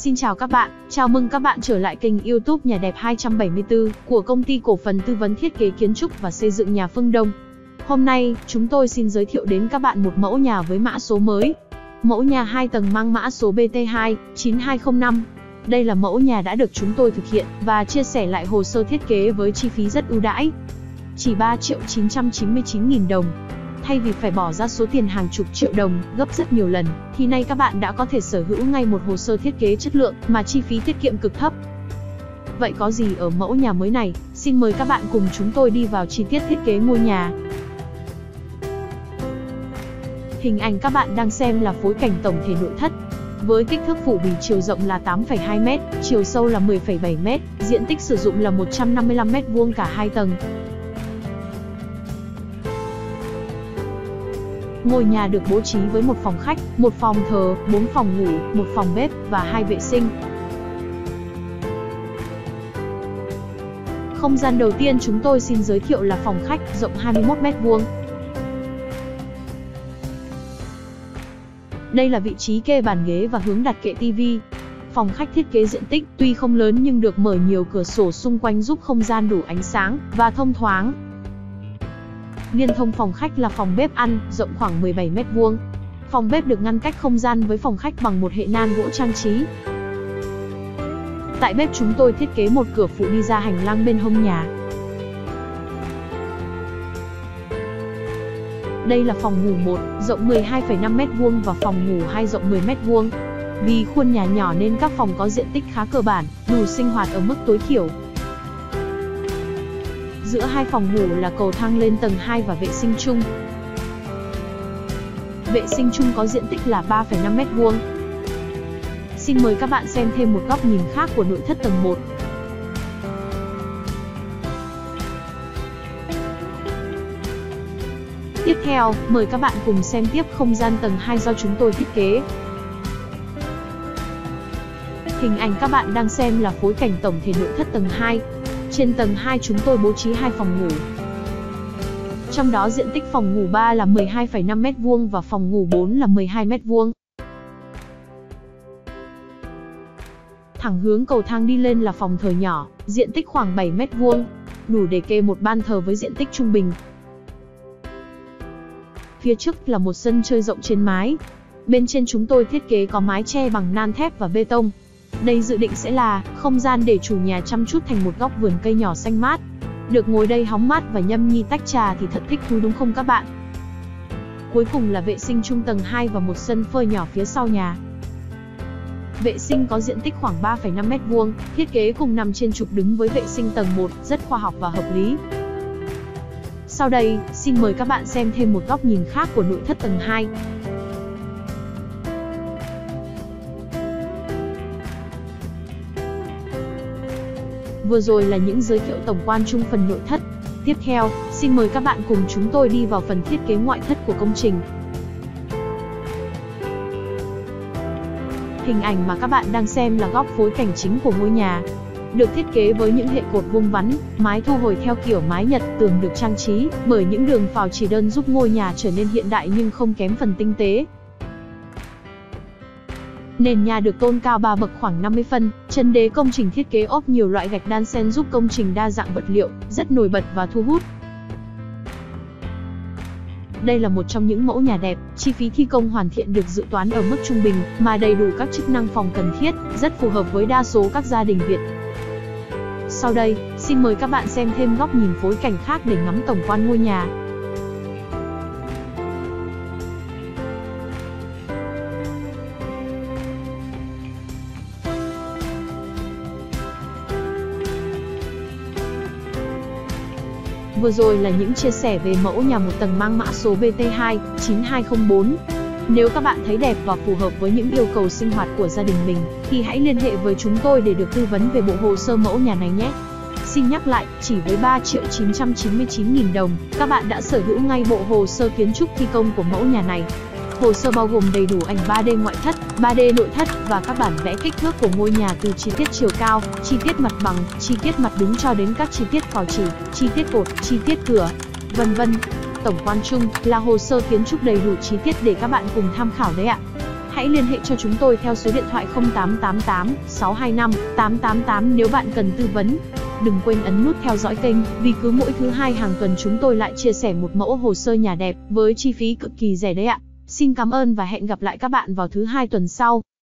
Xin chào các bạn, chào mừng các bạn trở lại kênh YouTube Nhà đẹp 274 của công ty cổ phần tư vấn thiết kế kiến trúc và xây dựng nhà Phương Đông. Hôm nay, chúng tôi xin giới thiệu đến các bạn một mẫu nhà với mã số mới. Mẫu nhà 2 tầng mang mã số BT2 9205. Đây là mẫu nhà đã được chúng tôi thực hiện và chia sẻ lại hồ sơ thiết kế với chi phí rất ưu đãi. Chỉ 3.999.000 đồng. Thay vì phải bỏ ra số tiền hàng chục triệu đồng, gấp rất nhiều lần, thì nay các bạn đã có thể sở hữu ngay một hồ sơ thiết kế chất lượng mà chi phí tiết kiệm cực thấp. Vậy có gì ở mẫu nhà mới này? Xin mời các bạn cùng chúng tôi đi vào chi tiết thiết kế ngôi nhà. Hình ảnh các bạn đang xem là phối cảnh tổng thể nội thất. Với kích thước phủ bì chiều rộng là 8,2m, chiều sâu là 10,7m, diện tích sử dụng là 155m² cả hai tầng. Ngôi nhà được bố trí với một phòng khách, một phòng thờ, 4 phòng ngủ, một phòng bếp và 2 vệ sinh. Không gian đầu tiên chúng tôi xin giới thiệu là phòng khách rộng 21m². Đây là vị trí kê bàn ghế và hướng đặt kệ tivi. Phòng khách thiết kế diện tích tuy không lớn nhưng được mở nhiều cửa sổ xung quanh giúp không gian đủ ánh sáng và thông thoáng. Liên thông phòng khách là phòng bếp ăn, rộng khoảng 17m². Phòng bếp được ngăn cách không gian với phòng khách bằng một hệ nan gỗ trang trí. Tại bếp chúng tôi thiết kế một cửa phụ đi ra hành lang bên hông nhà. Đây là phòng ngủ 1, rộng 12,5m² và phòng ngủ 2 rộng 10m². Vì khuôn nhà nhỏ nên các phòng có diện tích khá cơ bản, đủ sinh hoạt ở mức tối thiểu. Giữa hai phòng ngủ là cầu thang lên tầng 2 và vệ sinh chung. Vệ sinh chung có diện tích là 3,5m². Xin mời các bạn xem thêm một góc nhìn khác của nội thất tầng 1. Tiếp theo, mời các bạn cùng xem tiếp không gian tầng 2 do chúng tôi thiết kế. Hình ảnh các bạn đang xem là phối cảnh tổng thể nội thất tầng 2. Trên tầng 2 chúng tôi bố trí 2 phòng ngủ. Trong đó diện tích phòng ngủ 3 là 12,5m² và phòng ngủ 4 là 12m². Thẳng hướng cầu thang đi lên là phòng thờ nhỏ, diện tích khoảng 7m², đủ để kê một ban thờ với diện tích trung bình. Phía trước là một sân chơi rộng trên mái. Bên trên chúng tôi thiết kế có mái che bằng nan thép và bê tông. Đây dự định sẽ là không gian để chủ nhà chăm chút thành một góc vườn cây nhỏ xanh mát. Được ngồi đây hóng mát và nhâm nhi tách trà thì thật thích thú đúng không các bạn? Cuối cùng là vệ sinh chung tầng 2 và một sân phơi nhỏ phía sau nhà. Vệ sinh có diện tích khoảng 3,5m², thiết kế cùng nằm trên trục đứng với vệ sinh tầng 1, rất khoa học và hợp lý. Sau đây, xin mời các bạn xem thêm một góc nhìn khác của nội thất tầng 2. Vừa rồi là những giới thiệu tổng quan chung phần nội thất. Tiếp theo, xin mời các bạn cùng chúng tôi đi vào phần thiết kế ngoại thất của công trình. Hình ảnh mà các bạn đang xem là góc phối cảnh chính của ngôi nhà. Được thiết kế với những hệ cột vuông vắn, mái thu hồi theo kiểu mái Nhật, tường được trang trí bởi những đường phào chỉ đơn giúp ngôi nhà trở nên hiện đại nhưng không kém phần tinh tế. Nền nhà được tôn cao 3 bậc khoảng 50 phân, chân đế công trình thiết kế ốp nhiều loại gạch đan xen giúp công trình đa dạng vật liệu, rất nổi bật và thu hút. Đây là một trong những mẫu nhà đẹp, chi phí thi công hoàn thiện được dự toán ở mức trung bình, mà đầy đủ các chức năng phòng cần thiết, rất phù hợp với đa số các gia đình Việt. Sau đây, xin mời các bạn xem thêm góc nhìn phối cảnh khác để ngắm tổng quan ngôi nhà. Vừa rồi là những chia sẻ về mẫu nhà một tầng mang mã số BT2 9204. Nếu các bạn thấy đẹp và phù hợp với những yêu cầu sinh hoạt của gia đình mình, thì hãy liên hệ với chúng tôi để được tư vấn về bộ hồ sơ mẫu nhà này nhé. Xin nhắc lại, chỉ với 3.999.000 đồng, các bạn đã sở hữu ngay bộ hồ sơ kiến trúc thi công của mẫu nhà này. Hồ sơ bao gồm đầy đủ ảnh 3D ngoại thất, 3D nội thất và các bản vẽ kích thước của ngôi nhà từ chi tiết chiều cao, chi tiết mặt bằng, chi tiết mặt đứng cho đến các chi tiết phào chỉ, chi tiết cột, chi tiết cửa, vân vân. Tổng quan chung là hồ sơ kiến trúc đầy đủ chi tiết để các bạn cùng tham khảo đấy ạ. hãy liên hệ cho chúng tôi theo số điện thoại 0888 625 888 nếu bạn cần tư vấn. Đừng quên ấn nút theo dõi kênh, vì cứ mỗi thứ hai hàng tuần chúng tôi lại chia sẻ một mẫu hồ sơ nhà đẹp với chi phí cực kỳ rẻ đấy ạ. Xin cảm ơn và hẹn gặp lại các bạn vào thứ hai tuần sau.